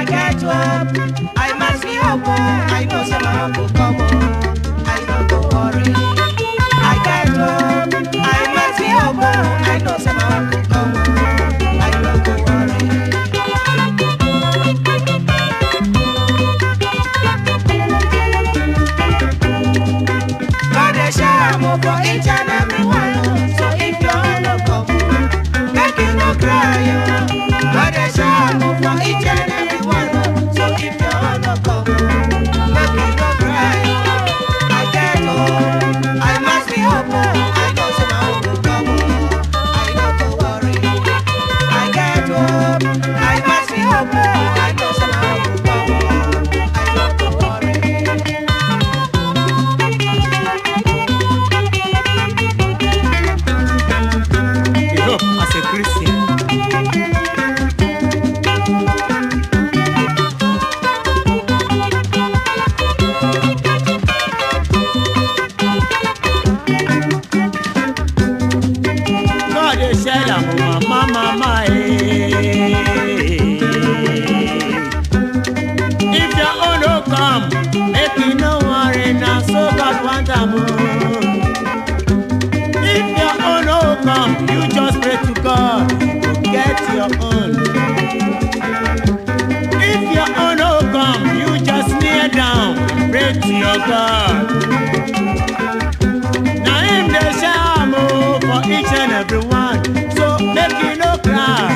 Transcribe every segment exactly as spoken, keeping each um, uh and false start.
get up, I must be up. I know some will come on. I don't go worry. I get up, I must be up. I know some will come on. I don't go worry. God they share more for each and every one. So if you're not come, make you no cry. God they share more for each and every one. So if you're not come, make you no cry. I get up, I must be up. I know someone will come. I don't go worry. I get up, I must be up. I know someone will come. I don't go worry. You know, as a Christian, God is shelter, mama, mama, eh. If your own don't come, make you no worry, now so God want them. If your own don't come, you just pray to God, you get your own. If your own don't come, you just kneel down and pray to your God. Now him they shall move for each and every one, so make you no cry.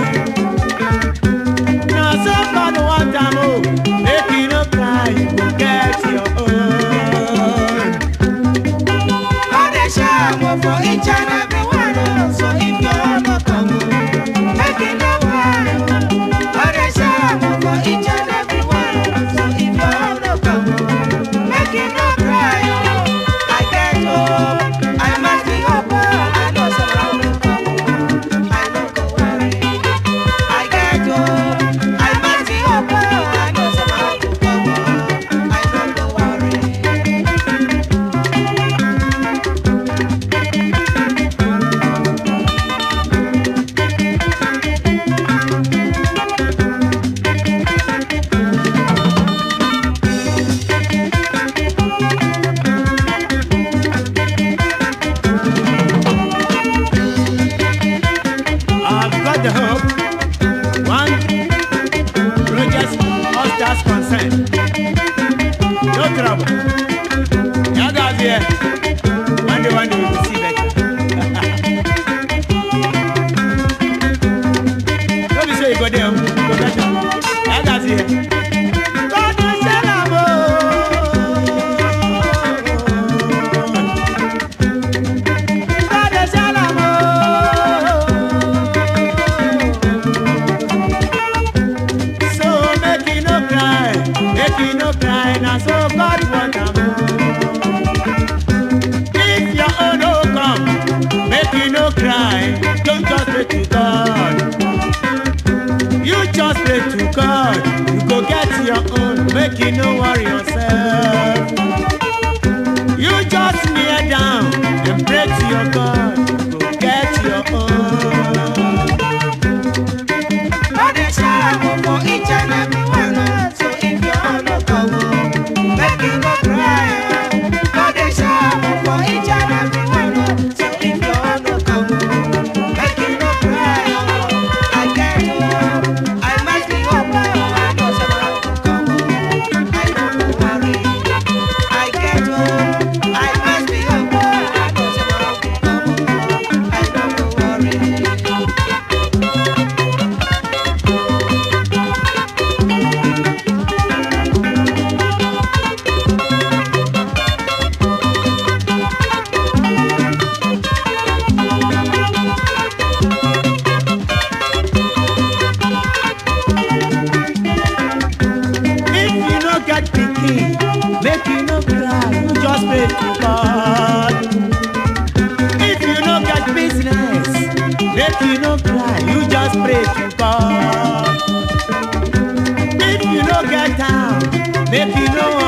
Now so God want them move, make you no cry, you will get your own. God they share more for each and every one. So if you're not come, make it no cry. God they share more for each and every one. So if you're not come, make it no cry. I get up, I must be up. I know someone will come. I don't go worry. I get up, I must be up. I know someone will come. I don't go worry. I've got the hope. One, project all stars concerned. No trouble. You guys here. One day, one day we will see better. Don't be sure you go there. You go better. You guys here. God will sell them all. God will sell them all. So make you no cry, make you no cry, now so God want them. If your own don't come, make you no cry, don't just pray to God. You just pray to God, you go get your own, make you no worry yourself. You just kneel down and pray to your God, you go get your own. God they share more for each and every one. So if you're not come, make you no cry. God they share more for each and every one. So if you're not come, make you no cry. I get up, I must be up. I know someone will come. I don't go worry. I get up, I must be up. I know someone will come. I don't go worry. If you no get pikin, make you no cry, you just pray to God. If you no get business, make you no cry, you just pray to God. If you no get town, make you no